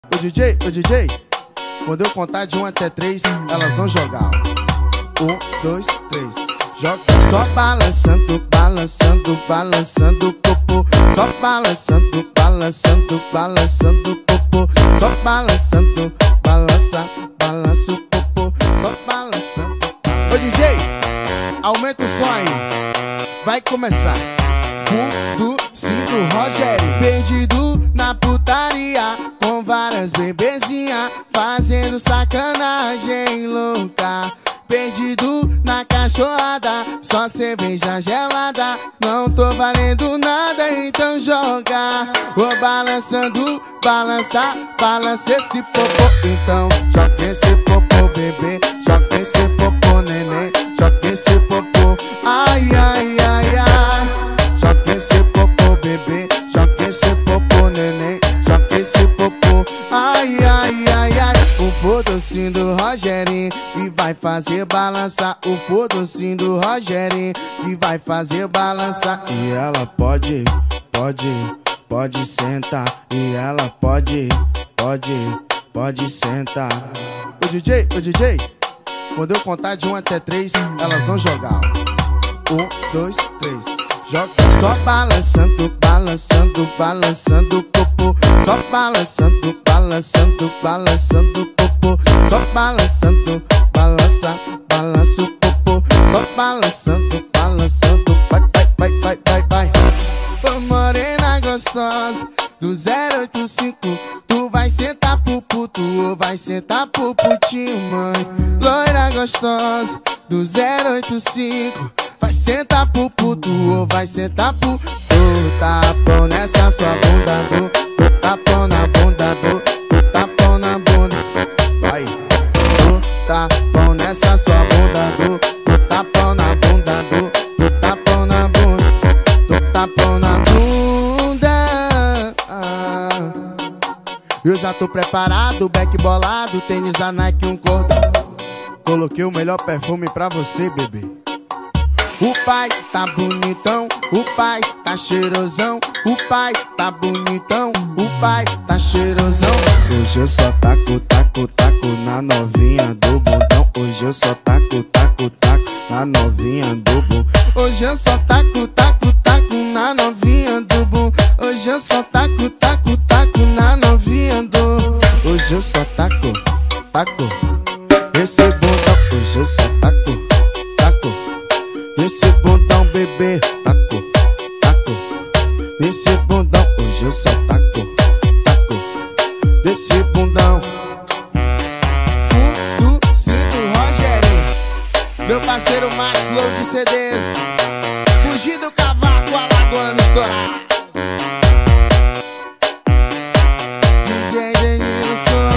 Ô DJ, quando eu contar de 1 até 3, elas vão jogar. 1, 2, 3, joga. Só balançando, balançando, balançando o popô. Só balançando, balançando, balançando o popô. Só balançando, balança, balança o popô. Só balançando. Ô DJ, aumenta o som aí. Vai começar. Fundo, do Rogério, perdido na putaria, com várias bebezinhas, fazendo sacanagem louca. Perdido na cachorrada, só cerveja gelada. Não tô valendo nada, então joga. Vou balançando, balança, balança esse popô. Então joga esse popô, bebê. Joga esse popô, neném. Joga esse popô, ai, ai, ai, ai. Joga esse popô, bebê. Joga esse popô, neném. Joga esse popô, ai, ai, ai, ai. O fodocinho do Rogerinho que vai fazer balançar. O fodocinho do Rogerinho que vai fazer balançar. E ela pode sentar. E ela pode sentar. Ô DJ, quando eu contar de 1 até 3, elas vão jogar. 1, 2, 3, joga. Só balançando, balançando, balançando o popô. Só balançando, balançando, balançando o popô. Só balançando, balança, balança o popô. Só balançando, balançando, vai, vai, vai, vai, vai. Ô morena gostosa do 085, tu vai sentar pro puto ou vai sentar pro putinho, mãe? Loira gostosa do 085, vai sentar pro puto ou vai sentar pro... Tu tapão nessa sua bunda, tu tapão na bunda, tu tapão na bunda. Vai, tu tapão nessa sua bunda, tu tapão na bunda, tu tapão na bunda, tu tapão na bunda. Eu já tô preparado, back bolado, tênis da Nike, um cordão. Coloquei o melhor perfume pra você, bebê. O pai tá bonitão, o pai tá cheirosão. O pai tá bonitão, o pai tá cheirosão. Hoje eu só taco, taco, taco na novinha do bundão. Hoje eu só taco, taco, taco na novinha do bundão. Hoje eu só taco, taco, taco na novinha do bundão. Hoje eu só taco, taco, taco na novinha do... Hoje eu só taco, taco esse bundão. Hoje eu só taco, taco esse bundão, bebê. Taco, taco esse bundão. Hoje eu só taco, taco esse bundão. Fundo, do Rogerinho, meu parceiro Max Load CDs. Fugir do cavaco, alagoano estourar. DJ Denilson.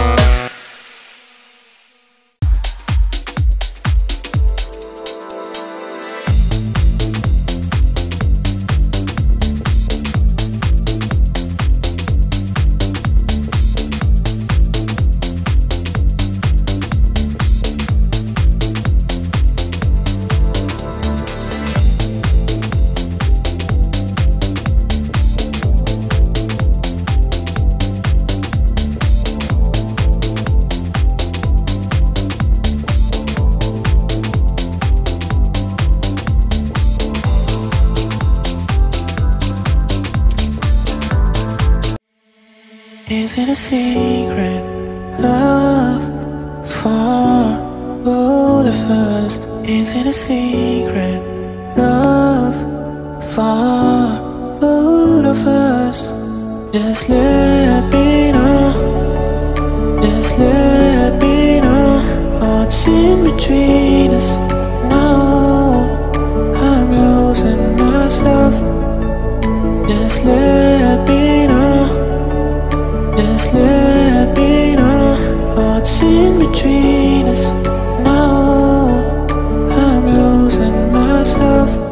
Is it a secret love for both of us? Is it a secret love for both of us? Just let me know, just let me know what's in between us. No, I'm losing myself. Just let me know, just let me know what's in between us. No, I'm losing myself.